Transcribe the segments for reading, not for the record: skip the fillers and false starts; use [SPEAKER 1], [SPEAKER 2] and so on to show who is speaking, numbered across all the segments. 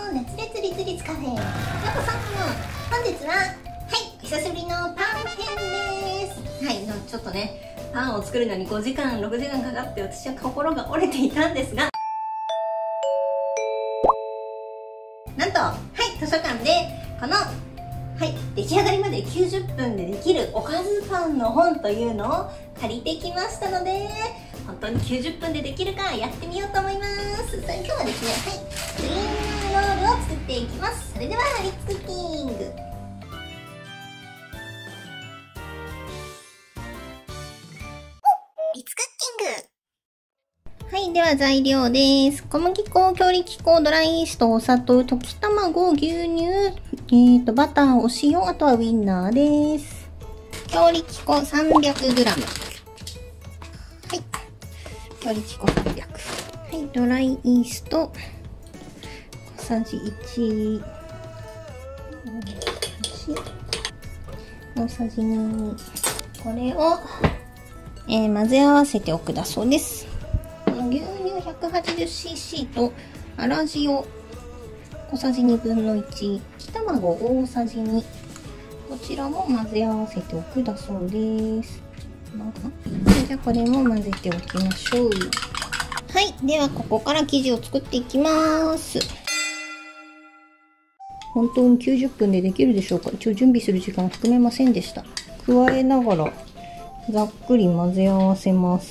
[SPEAKER 1] の熱烈立立カフェようこそ。本日は久しぶりのパン編です。ちょっとねパンを作るのに5時間6時間かかって私は心が折れていたんですが、なんと図書館でこの出来上がりまで90分でできるおかずパンの本というのを借りてきましたので、本当に90分でできるかやってみようと思います。今日はですね、グリーンロールを作っていきます。それではレッツクッキング。では材料です。小麦粉、強力粉、ドライイースト、お砂糖、溶き卵、牛乳、バター、お塩、あとはウインナーです。強力粉 300g。強力粉300。ドライイースト、小さじ1。大さじ2。これを、混ぜ合わせておくだそうです。牛乳 180cc と粗塩小さじ1/2、溶き卵大さじ2、こちらも混ぜ合わせておくだそうです。じゃあこれも混ぜておきましょう。ではここから生地を作っていきます。本当に90分でできるでしょうか。一応準備する時間を含めませんでした。加えながらざっくり混ぜ合わせます。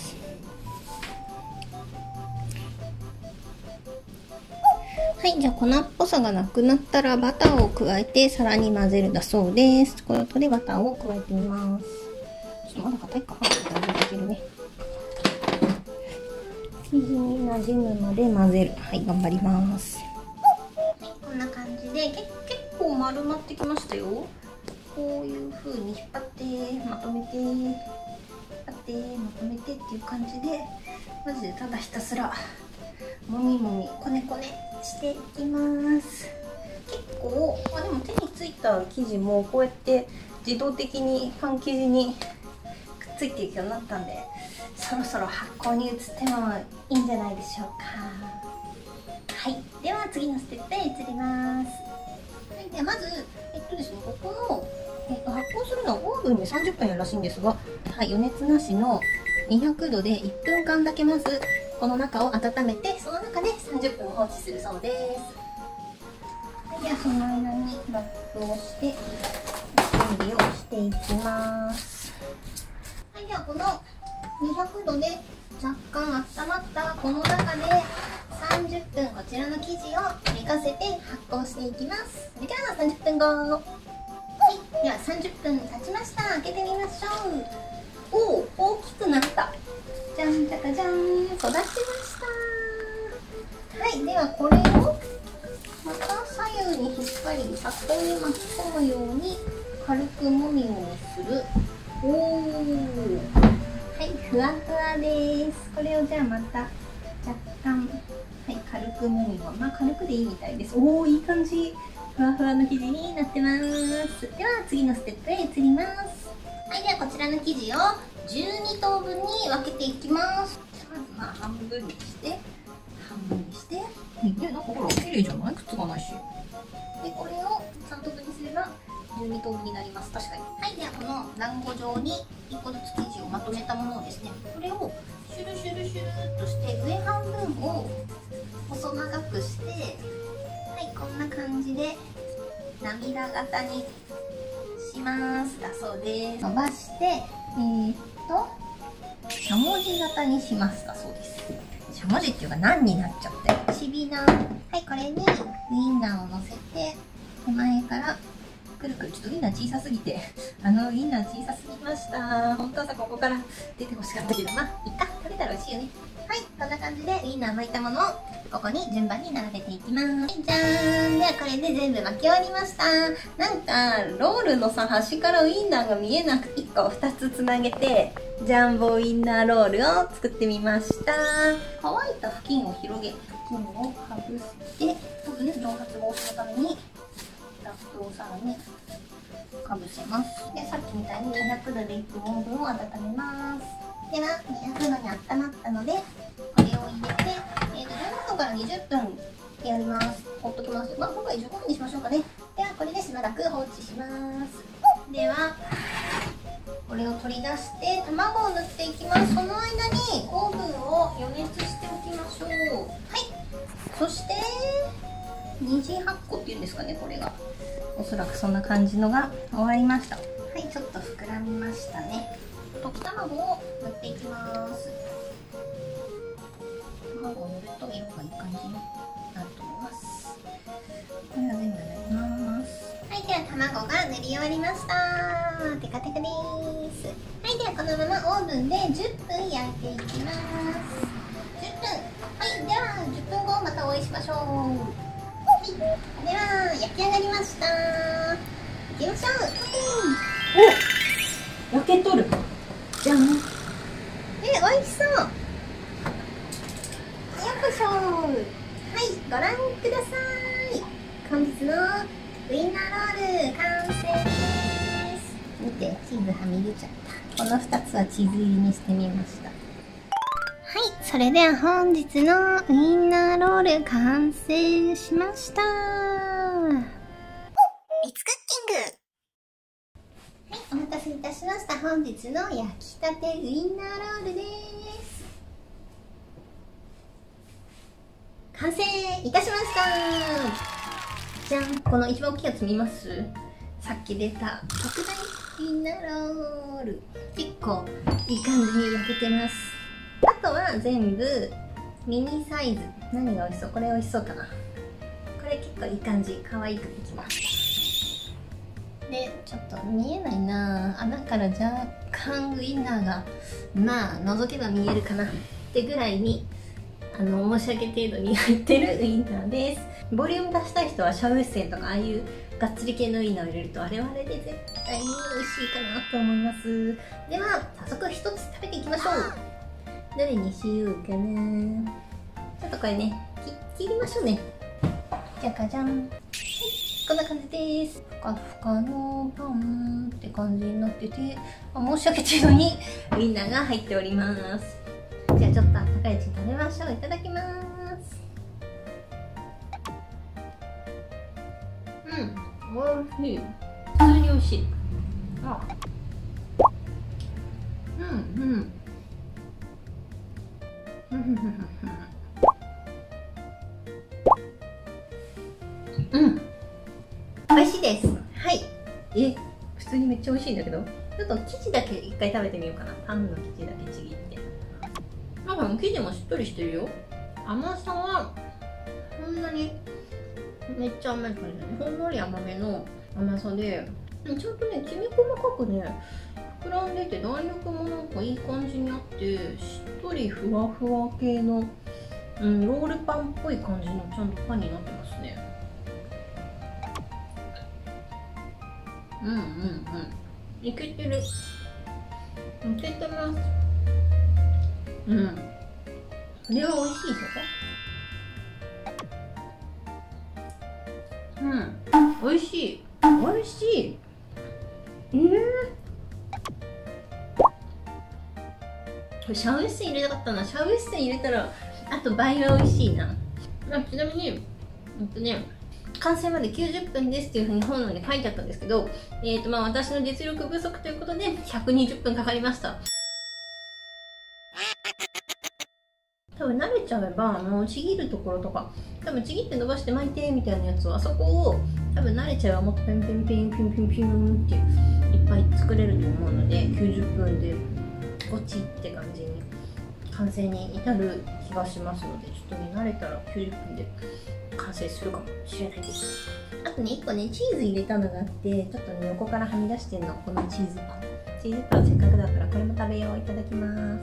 [SPEAKER 1] じゃあ粉っぽさがなくなったらバターを加えてさらに混ぜるだそうです。この後でバターを加えてみます。ちょっとまだ硬いか。大丈夫いけるね。生地に馴染むまで混ぜる。頑張ります。こんな感じで結構丸まってきましたよ。こういう風に引っ張ってまとめて引っ張ってまとめてっていう感じで、マジでただひたすらもみもみこねこねしていきます。結構でも手についた生地もこうやって自動的にパン生地にくっついていくようになったんで、そろそろ発酵に移ってもいいんじゃないでしょうか。では次のステップへ移ります。でまずですね、ここの、発酵するのはオーブンで30分やるらしいんですが、余熱なしの200度で1分間だけまずこの中を温めて、その中で30分放置するそうです。ではその間にラップをして準備をしていきます。ではこの200度で若干温まったこの中で30分こちらの生地を寝かせて発酵していきます。それでは30分後。では30分経ちました。開けてみましょう。大きくなった。じゃんじゃかじゃん、育ちました。ではこれをまた左右に引っ張り箱に巻き込むように軽くもみもみする。ふわふわです。これをじゃあまた若干軽くもみもみ、軽くでいいみたいです。いい感じ。ふわふわの生地になってます。では次のステップへ移ります。ではこちらの生地を12等分に分けていきます。まず半分にしてなんかほら綺麗じゃない？くっつかないし。でこれを3等分にすれば12等分になります。確かに。ではこの団子状に1個ずつ生地をまとめたものをですね、これをシュルシュルシュルっとして上半分を細長くして、こんな感じで涙型にしますだそうです。伸ばしてしゃもじ型にしますだそうです。しゃもじっていうか何になっちゃったよ。ちびな。これにウインナーをのせて手前からくるくる。ちょっとウインナー小さすぎてウインナー小さすぎました。本当はさここから出てほしかったけど、いっか、食べたら美味しいよね。こんな感じでウインナー巻いたものをここに順番に並べていきます。じゃーん。ではこれで全部巻き終わりました。なんかロールの端からウインナーが見えなくて1個2つつなげてジャンボウインナーロールを作ってみました。乾いた布巾を広げ、布巾をかぶせて、蒸発防止のためにラップをさらにかぶせます。でさっきみたいに200度で1分オーブンを温めます。では200度に温まったのでこれを入れて、17度から20分やります。ほっときます。まあ今回15分にしましょうかね。ではこれでしばらく放置します。ではこれを取り出して卵を塗っていきます。その間にオーブンを予熱しておきましょう。はい。そして二次発酵っていうんですかね、これが。おそらくそんな感じのが終わりました。はい、ちょっと膨らみましたね。溶き卵を塗っていきます。卵を塗ると色がいい感じになると思います。これは全部塗ります。はい、では卵が塗り終わりました。テカテカです。はい、ではこのままオーブンで10分焼いていきます。10分。はい、では10分後またお会いしましょう。はい、では焼き上がりました。いきましょう。
[SPEAKER 2] お、焼けとる。じゃん。
[SPEAKER 1] 美味しそう。よっこしょ。はい、ご覧ください。本日のウインナーロール完成です。見て、チーズはみ出ちゃった。この2つはチーズ入りにしてみました。はい、それでは本日のウインナーロール完成しました。リツクッキング。はい、お待たせいたしました。本日の焼きたてウインナーロールです。完成いたしました。じゃん、この一番大きいやつ見ます？さっき出た特大ウインナーロール。結構いい感じに焼けてます。あとは全部ミニサイズ。何が美味しそう？これ美味しそうかな。これ結構いい感じ、可愛くできました。で、ちょっと見えないな、穴から若干ウインナーがまあ覗けば見えるかなってぐらいに申し訳程度に入ってるウインナーです。ボリューム出したい人はシャウエッセンとかああいうがっつり系のウインナーを入れるとあれはあれで絶対に美味しいかなと思います。では早速一つ食べていきましょう。どれにしようかな。ちょっとこれね切りましょうね。じゃかじゃん。はい、こんな感じです。ふかふかのパンって感じになってて、申し訳程度にウインナーが入っております。じゃあちょっとあったかいうちに食べましょう。いただきます。うん、おいしい。普通においしい。あ、うん美味しいです。はい。普通にめっちゃ美味しいんだけど、ちょっと生地だけ一回食べてみようかな。パンの生地だけちぎって。なんか生地もしっとりしてるよ。甘さはそんなにめっちゃ甘い感じだね。ほんのり甘めの甘さで、ちゃんとねきめ細かくね膨らんでて、弾力もなんかいい感じにあって、しっとりふわふわ系の、ロールパンっぽい感じのちゃんとパンになってますね。いけてる。いけてます。これは美味しいぞ。美味しい。美味しい。これシャウエッセン入れたかったな。シャウエッセン入れたらあと倍は美味しいな。ちなみに完成まで90分ですっていうふうに本に書いてあったんですけど、私の実力不足ということで120分かかりました。多分慣れちゃえばちぎるところとか、多分ちぎって伸ばして巻いてみたいなやつは、あそこを多分慣れちゃえばもっとピンピンピンピンピンピンっていっぱい作れると思うので、90分でゴチって感じに完成に至る気がしますので、ちょっとね慣れたら90分で完成するかもしれないです。あとね1個ねチーズ入れたのがあって、ちょっとね横からはみ出してるの、このチーズパン。チーズパンせっかくだからこれも食べよう。いただきます。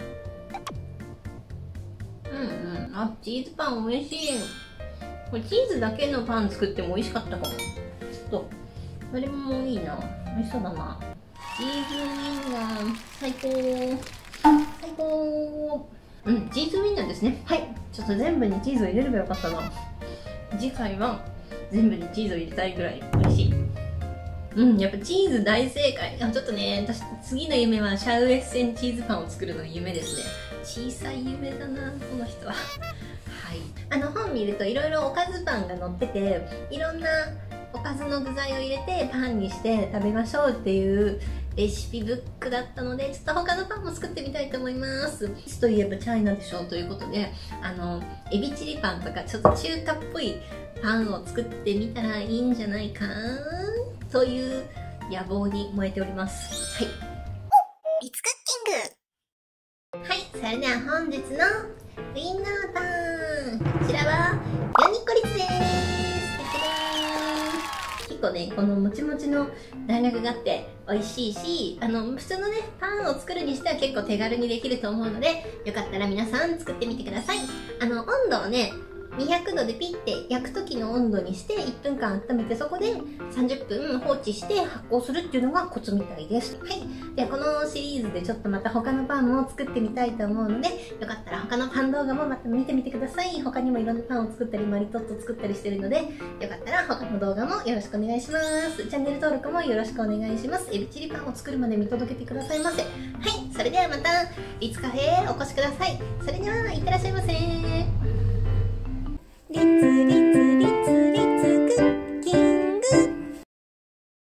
[SPEAKER 1] あ、チーズパン美味しい。これチーズだけのパン作っても美味しかったかも。ちょっとそれもいいな。美味しそうだな。チーズウインナー最高。最高。チーズウインナーですね。はい、ちょっと全部にチーズを入れればよかったな。次回は全部にチーズを入れたいぐらい美味しい。やっぱチーズ大正解。ちょっとね、私次の夢はシャウエッセンチーズパンを作るの夢ですね。小さい夢だな、この人は。はい。 本見るといろいろおかずパンが載ってて、いろんなおかずの具材を入れてパンにして食べましょうっていうレシピブックだったので、ちょっと他のパンも作ってみたいと思います。いつといえばチャイナでしょうということで、エビチリパンとかちょっと中華っぽいパンを作ってみたらいいんじゃないかという野望に燃えております。はい。
[SPEAKER 3] リツクッキング。
[SPEAKER 1] はい、それでは本日のウインナーパン。こちらはヨニコリスです。結構ね、このもちもちの弾力があって美味しいし、普通のね、パンを作るにしては結構手軽にできると思うので、よかったら皆さん作ってみてください。温度をね、200度でピッて焼く時の温度にして1分間温めて、そこで30分放置して発酵するっていうのがコツみたいです。はい。ではこのシリーズでちょっとまた他のパンも作ってみたいと思うので、よかったら他のパン動画もまた見てみてください。他にもいろんなパンを作ったりマリトッツォ作ったりしてるので、よかったら他の動画もよろしくお願いします。チャンネル登録もよろしくお願いします。エビチリパンを作るまで見届けてくださいませ。はい。それではまたリツカフェへお越しください。それではいってらっしゃいませ。